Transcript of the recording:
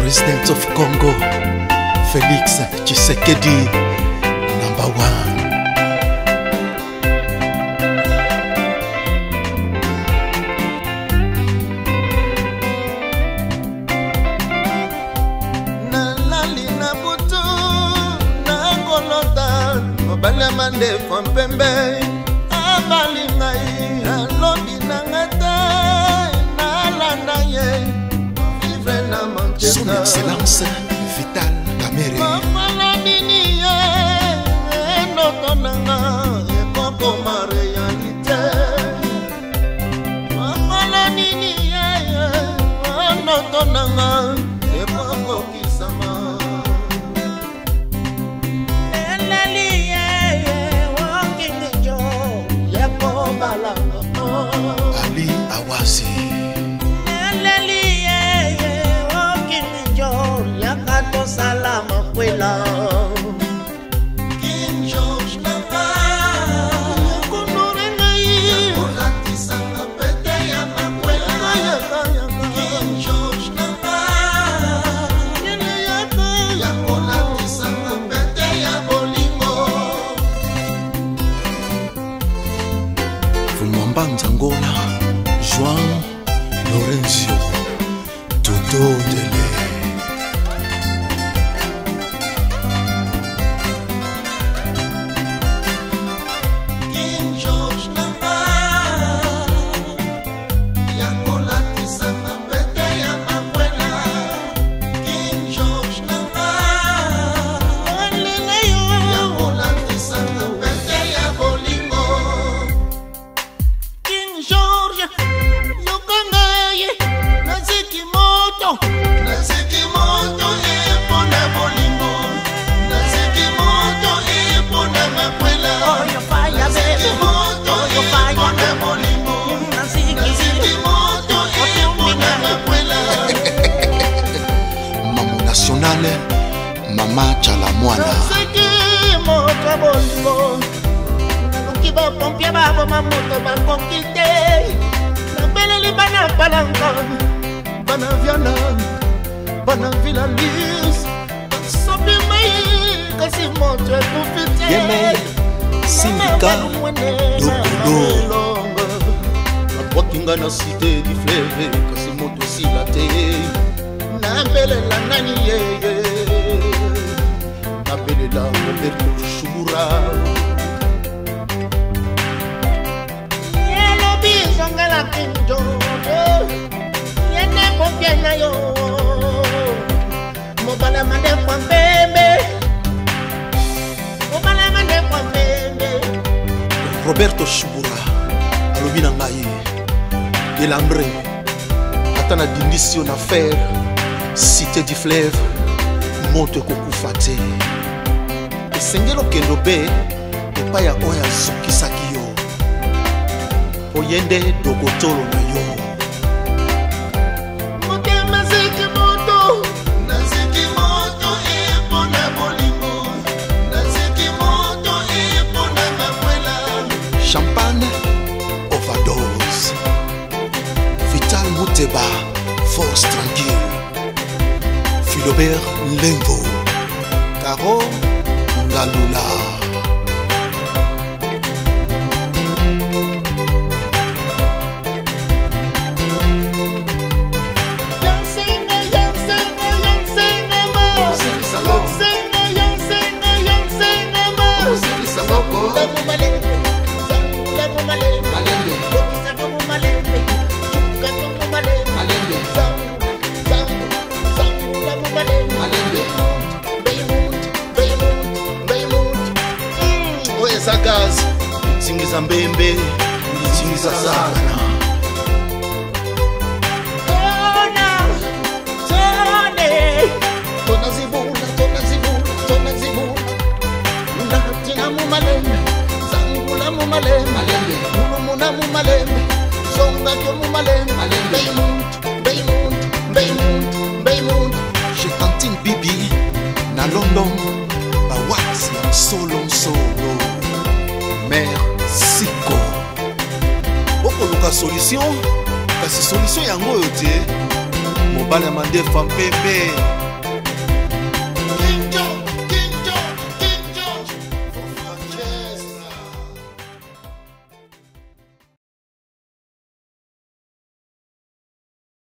President of Congo, Felix Tshisekedi, number 1. Nalali na butu na ngolota mobala mande fmpembe abali ngai alobi na ngata nalanda ye vivre na Manchester. Son Excellence Vital Kamerhe. Mama nini ye ndoto nanga ekoko ma realite. Mama nini ye ndoto nanga ekoko kisama. Eleli ye walking joy yako balanga. Ali Awasi. Eleli ye walking joy yakato salama kwela. King George Nanga kunure ngai yakolati sanga pete ya makwela. King George Nanga yakolati sanga pete ya bolingo. Fumamba Nzangola, Joan Lorenzio, Toto Dele. King George Nanga yakolati sanga pete ya makwela. King George Nanga yakolati sanga pete ya bolingo. King George yokangaye naziki moto epona bolingo. Naziki moto epona makwela. Naziki moto epona bolingo. Naziki moto epona makwela. Maman nationale, Mama Chalamwana. Naziki moto bolingo. Kiba pompia babo mamoto bakokite. Nabeleli bana palanga. Bana viana. Bana vilalis. Sopi mai kasi moto ekufite. Yeme, Sindika, Dokolo. Wakinga na cité du fleuve, kasi moto silate. Nabelela nani yeye. Nabelela Roberto Shubura. Yelobi zongela kinjo. Yene pompia na yo. Mobala mande kwa mbembe. Mobala mande kwa mbembe. Roberto Shubura, alobi na ngai Delambre, ata na dindisio na fer, cité du fleuve, moto ekokufa te. Esengeli okende be epai ya oyo azokisaki yo, oyende dokotolo na yo. Motema ziki moto. Naziki moto epona bolingo. Naziki moto epona makwela. Champagne, overdose. Vital Muteba, force tranquille. Philobert Lengo, Caro Ngalula. Gaz, singiza mbembe, singiza sana. Tona zibula. Natina mu malembe, zangula mu malembe. Mulumuna mu malembe, zonga kyo mu malembe. Beymont. Chez Tantine Bibi, na London, Bawax, solo. Mère Siko. Okoluka solution, kasi solution yango yo te. bana mandefa mpembe